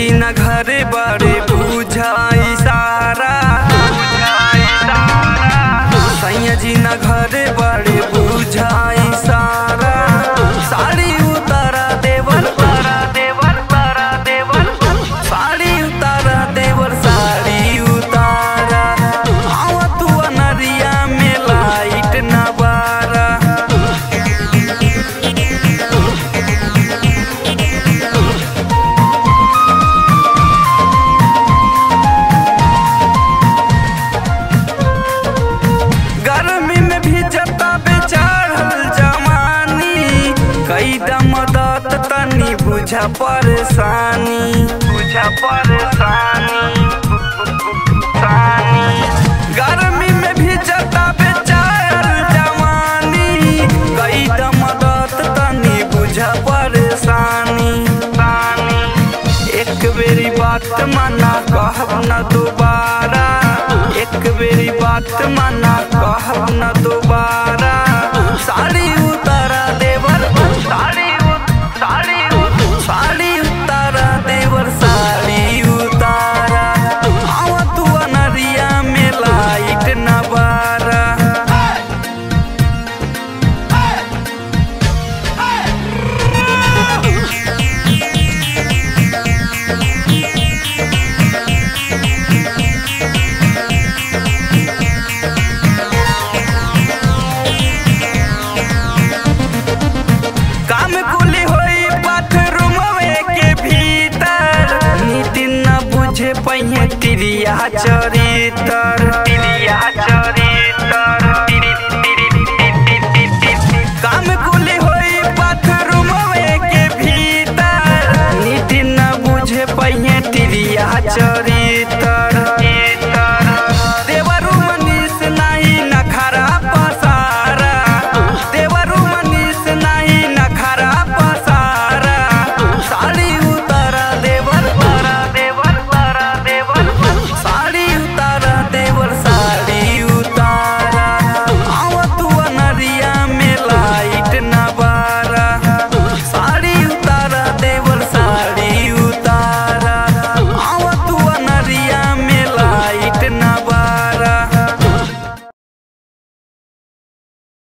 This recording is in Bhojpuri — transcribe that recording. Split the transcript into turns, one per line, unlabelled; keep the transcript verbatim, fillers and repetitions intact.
जी न घरे बड़े बुझाई सारा, सैया जी न घरे बड़े बुझाई सारा। साड़ी उतारा देवर तारा देवर तारा देवर, साड़ी उतारा देवर साड़ी उतारा। आवा तू अनरिया में लाइट न बारा। गर्मी में भी जता बेचारल जवानी, कई मदद तनी बुझा परेशानी, बुझा परेशानी। गर्मी में भी जता बेचारल जवानी, कई मदद तनी बुझा परेशानी। एक बेरी बात माना कहब न दोबारा, एक बेरी बात माना कहब न दोबारा। साड़ी उतारा देवर साड़ी साड़ी साड़ी उतारा देवर साड़ी उतारा। आवा तू अनरिया में लाइट न बारा। काम कुली होई बाथरूम के भीतर, नितिन न बुझे पहिए तिरिया